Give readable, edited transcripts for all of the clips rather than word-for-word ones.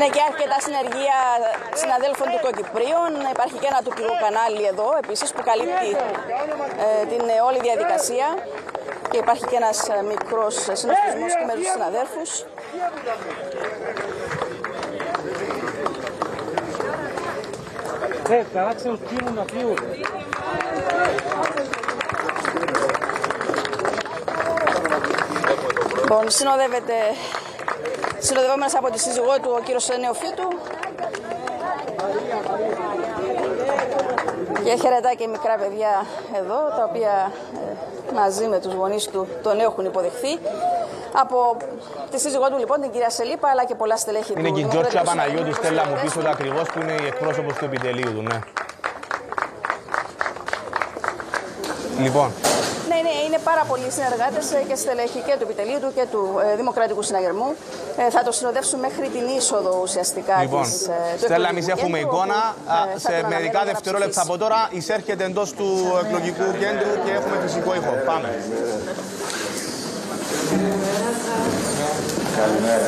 Είναι και αρκετά συνεργεία συναδέλφων του Κοκυπρίων. Υπάρχει και ένα τουρκικό κανάλι εδώ επίσης που καλύπτει την όλη διαδικασία. Και υπάρχει και ένας μικρός συνοστισμός και με τους συναδέλφους. Λοιπόν, συνοδευόμενος από τη σύζυγό του, ο κύριος Νεοφύτου. Και χαιρετά και μικρά παιδιά εδώ, τα οποία μαζί με τους γονείς του τον έχουν υποδεχθεί. Από τη σύζυγό του λοιπόν, την κυρία Σελίπα, αλλά και πολλά στελέχη του. Είναι και η Τζόρτζια Παναγιώτου, Στέλλα μου πίσω ακριβώς, που είναι η εκπρόσωπος του επιτελείου του, ναι. Λοιπόν. Ναι, είναι πάρα πολλοί συνεργάτες και στελέχη και του επιτελείου του και του Δημοκρατικού Συναγερμού. Θα το συνοδεύσουν μέχρι την είσοδο ουσιαστικά λοιπόν, της Στέλλα, εμείς έχουμε εικόνα. Σε μερικά δευτερόλεπτα από τώρα εισέρχεται εντός του εκλογικού κέντρου και έχουμε φυσικό ήχο. Πάμε. Καλημέρα.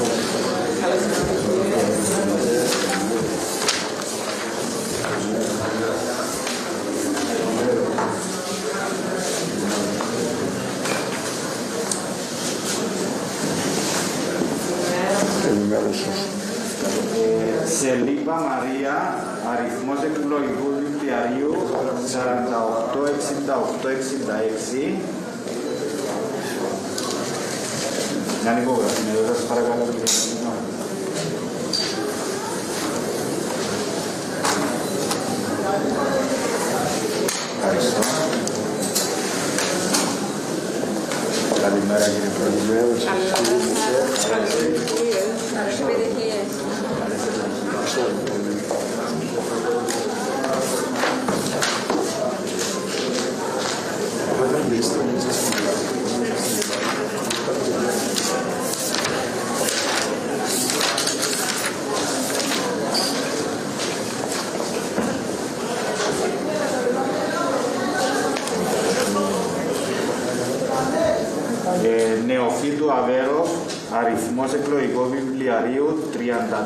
Σελίπα Μαρία, αριθμός εκλογικού δικτυαρίου 48-68-66. Μια υπογραφή, εδώ σας παρακαλώ. Ευχαριστώ. Καλημέρα κύριε Πρόεδρε. Νεοφύτου Αβέρο, αριθμός εκλογικού βιβλιαρίου 34-05-54.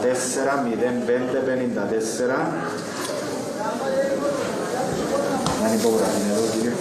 Να υπογραφή εδώ, κύριε.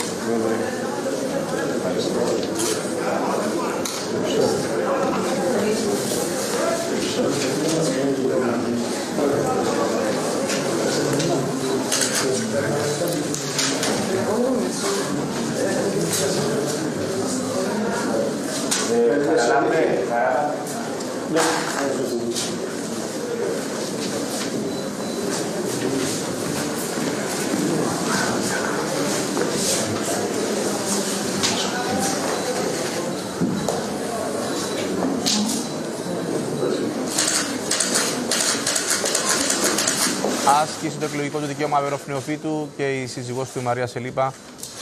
Άσκησε το εκλογικό του δικαίωμα Αβέροφ Νεοφύτου και η σύζυγός του η Μαρία Σελίπα.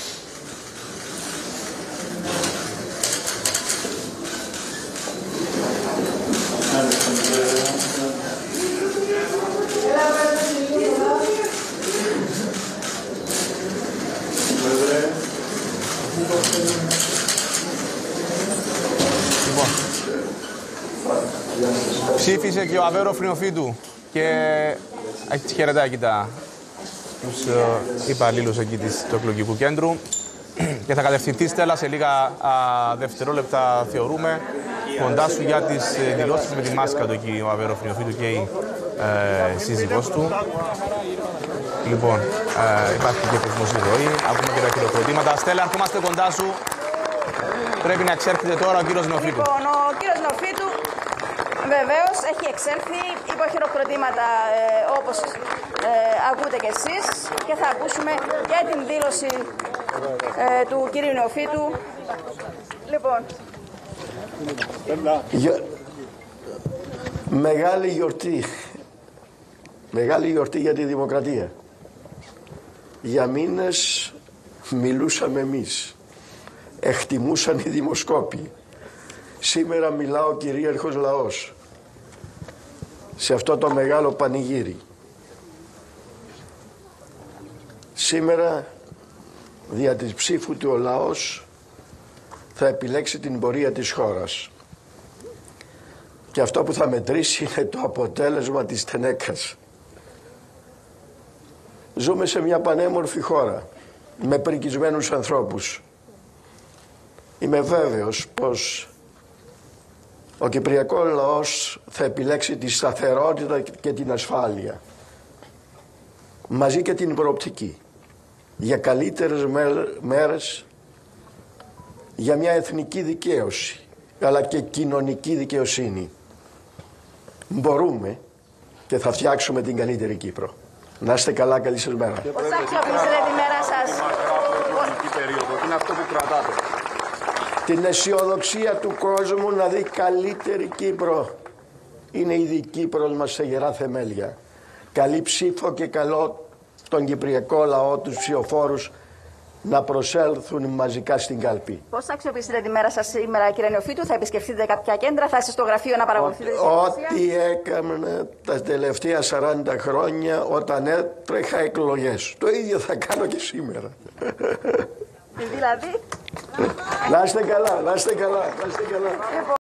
Λοιπόν, ψήφισε και ο Αβέροφ Νεοφύτου και έχει χαιρετάει εκεί τους υπαλλήλους εκεί του εκλογικού κέντρου και θα κατευθυνθεί, Στέλλα, σε λίγα δευτερόλεπτα θεωρούμε κοντά σου για τις δηλώσεις με τη μάσκα του εκεί ο Αβέροφ Νεοφύτου και η σύζυγός του. Λοιπόν, υπάρχει και προσμοσή ροή, ακούμε και τα χειροκροτήματα. Στέλλα, ερχόμαστε κοντά σου. Πρέπει να εξέρχεται τώρα ο κύριος Νεοφύτου. Λοιπόν, ο κύριος Νεοφύτου βεβαίως έχει εξέλθει υπό χειροκροτήματα όπως ακούτε κι εσείς και θα ακούσουμε και την δήλωση του κύριου Νεοφύτου. Λοιπόν. Μεγάλη γιορτή. Μεγάλη γιορτή για τη δημοκρατία. Για μήνες μιλούσαμε εμείς. Εκτιμούσαν οι δημοσκόποι. Σήμερα μιλά ο κυρίαρχος λαός. Σε αυτό το μεγάλο πανηγύρι. Σήμερα δια της ψήφου του ο λαός θα επιλέξει την πορεία της χώρας. Και αυτό που θα μετρήσει είναι το αποτέλεσμα της τενέκας. Ζούμε σε μια πανέμορφη χώρα, με πρικισμένους ανθρώπους. Είμαι βέβαιος πως ο κυπριακός λαός θα επιλέξει τη σταθερότητα και την ασφάλεια, μαζί και την προοπτική, για καλύτερες μέρες, για μια εθνική δικαίωση, αλλά και κοινωνική δικαιοσύνη. Μπορούμε και θα φτιάξουμε την καλύτερη Κύπρο. Να είστε καλά, καλή σας μέρα. Πώς θα αξιοποιήσετε τη μέρα σας? Τι είναι αυτό που κρατάτε? Την αισιοδοξία του κόσμου να δει καλύτερη Κύπρο. Είναι η δική Κύπρος μας σε γερά θεμέλια. Καλή ψήφο και καλό τον κυπριακό λαό, τους ψηφοφόρους, να προσέλθουν μαζικά στην κάλπη. Πώς θα αξιοποιήσετε τη μέρα σας σήμερα, κύριε Νεοφύτου? Θα επισκεφτείτε κάποια κέντρα, θα είστε στο γραφείο να παρακολουθείτε τη διαδικασία? Ό,τι έκανα τα τελευταία 40 χρόνια όταν έτρεχα εκλογές. Το ίδιο θα κάνω και σήμερα. Δηλαδή? Να είστε καλά, να είστε καλά, να είστε καλά.